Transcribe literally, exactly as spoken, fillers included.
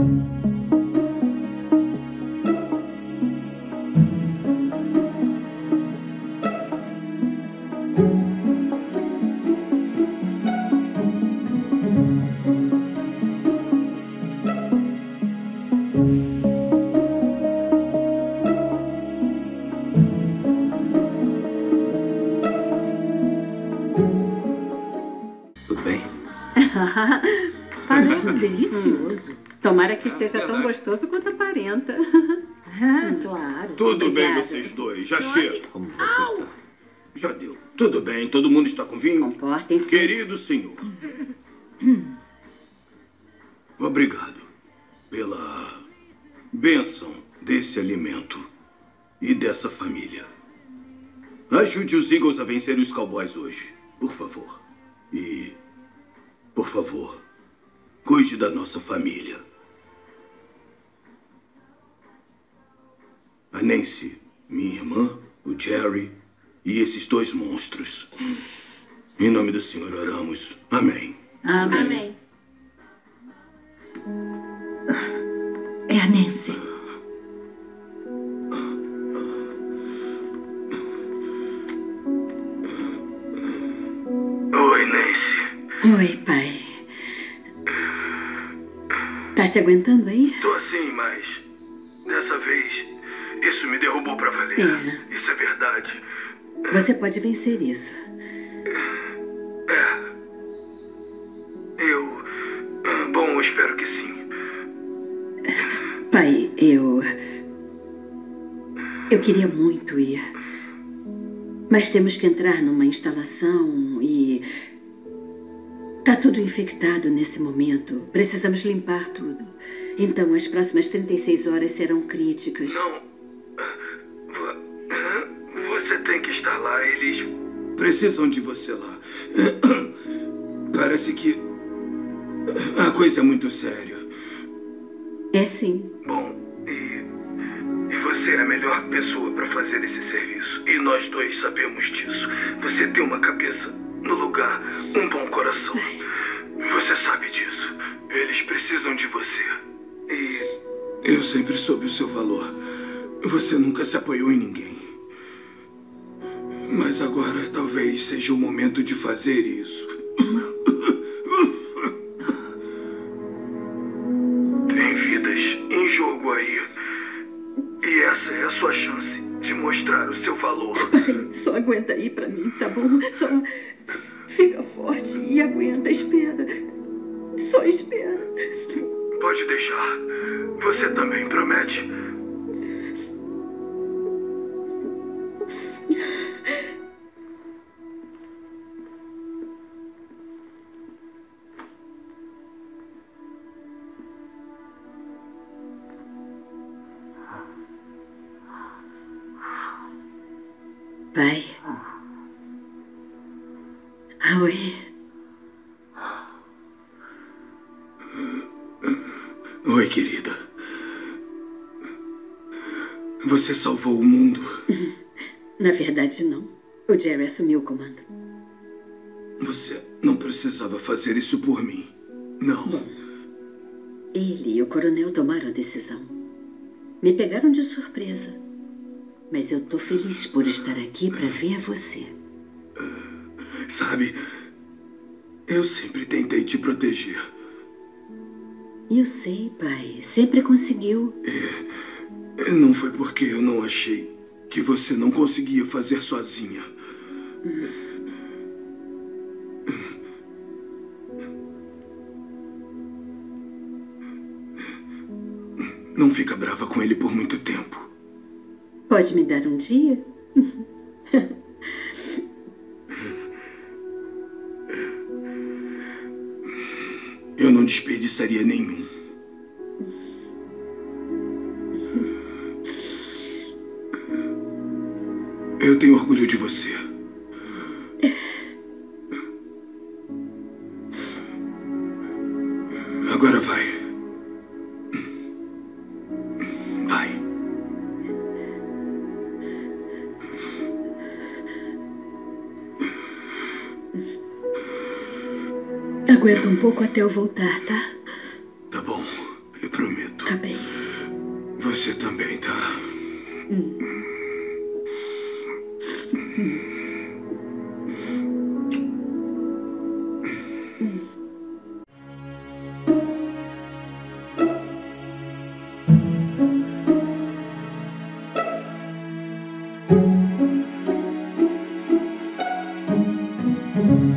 Parece delicioso. Tomara que esteja tão gostoso quanto aparenta. Ah, claro. Tudo Obrigada. bem, vocês dois. Já chega. Como você está? Já deu. Tudo bem. Todo mundo está com vinho? Comportem-se. Querido senhor. Obrigado pela bênção desse alimento e dessa família. Ajude os Eagles a vencer os Cowboys hoje, por favor. E, por favor, cuide da nossa família. A Nancy, minha irmã, o Jerry e esses dois monstros. Em nome do Senhor oramos. Amém. Amém. Amém. É a Nancy. Oi, Nancy. Oi, pai. Tá se aguentando aí? Tô assim, mas dessa vez isso me derrubou pra valer. É. Isso é verdade. Você pode vencer isso. É. Eu... Bom, eu espero que sim. Pai, eu... Eu queria muito ir. Mas temos que entrar numa instalação e... Tá tudo infectado nesse momento. Precisamos limpar tudo. Então, as próximas trinta e seis horas serão críticas. Não. Você tem que estar lá. Eles precisam de você lá. Parece que a coisa é muito séria. É sim. Bom, e, e você é a melhor pessoa para fazer esse serviço. E nós dois sabemos disso. Você tem uma cabeça no lugar, um bom coração. Você sabe disso. Eles precisam de você. E eu sempre soube o seu valor. Você nunca se apoiou em ninguém. Mas agora talvez seja o momento de fazer isso. Tem vidas em jogo aí. E essa é a sua chance de mostrar o seu valor. Pai, só aguenta aí pra mim, tá bom? Só fica forte e aguenta, espera. Só espera. Pode deixar. Você também promete? Pai. Oi. Oi, querida. Você salvou o mundo. Na verdade, não. O Jerry assumiu o comando. Você não precisava fazer isso por mim. Não. Bom, ele e o coronel tomaram a decisão. Me pegaram de surpresa. Mas eu tô feliz por estar aqui para ver você. Sabe, eu sempre tentei te proteger. Eu sei, pai. Sempre conseguiu. É, não foi porque eu não achei que você não conseguia fazer sozinha. Hum. Não fica brava com ele por muito tempo. Pode me dar um dia? Eu não desperdiçaria nenhum. Eu tenho orgulho de você. Agora vai. Vai. Aguenta um pouco até eu voltar, tá? Tá bom, eu prometo. Thank you.